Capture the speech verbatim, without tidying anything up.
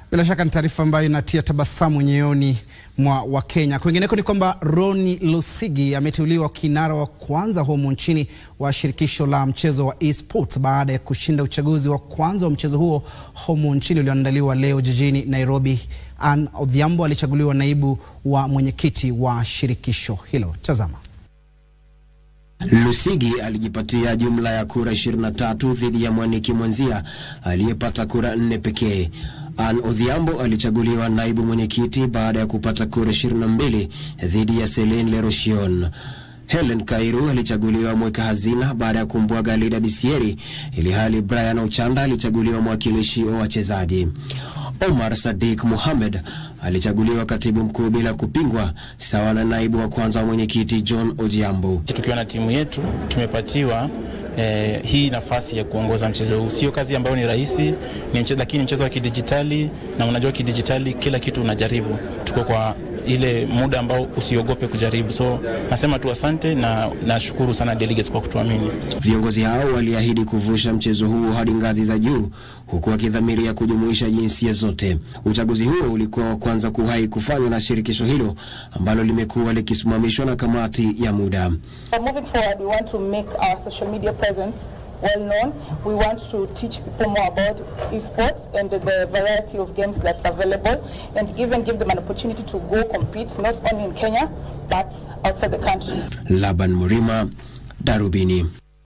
Bila shaka ni taarifa ambayo inatia tabasamu nyoyoni mwa Wakenya. Kwingineko ni kwamba Ronny Lusigi ameteuliwa kinara wa kwanza humu nchini wa shirikisho la mchezo wa e-sports baada ya kushinda uchaguzi wa kwanza wa mchezo huo humu nchini ulioandaliwa leo jijini Nairobi. Adhiambo alichaguliwa naibu wa mwenyekiti wa shirikisho hilo. Tazama. Lusigi alijipatia jumla ya kura ishirini na tatu dhidi ya mwaniki mwenzia aliyepata kura nne pekee. Adhiambo alichaguliwa naibu mwenyekiti baada ya kupata kura ishirini na mbili dhidi ya Selene Leroshion. Helen Kairu alichaguliwa mweka hazina baada ya kumbwaga Lida Bisieri, ili hali Brian Ochanda alichaguliwa mwakilishi wa wachezaji. Omar Sadiq Mohamed alichaguliwa katibu mkuu bila kupingwa sawa na naibu wa kwanza wa mwenyekiti John Adhiambo. Tukiwa na timu yetu tumepatiwa eh, hii nafasi ya kuongoza mchezo huu. Sio kazi ambayo ni rahisi, ni mchezo lakini mchezo wa kidijitali, na unajua kidijitali kila kitu unajaribu. Tuko kwa ile muda ambao usiogope kujaribu. So nasema tu asante na nashukuru sana delegates kwa kutuamini. Viongozi hao waliahidi kuvusha mchezo huu hadi ngazi za juu, huku wakidhamiria kujumuisha jinsia zote. Uchaguzi huo ulikuwa wa kwanza kuwahi kufanywa na shirikisho hilo ambalo limekuwa likisimamishwa na kamati ya muda. Moving forward, we want to make our social media presence well known. We want to teach people more about esports and the variety of games that's available, and even give them an opportunity to go compete not only in Kenya but outside the country. Laban Murima, Darubini.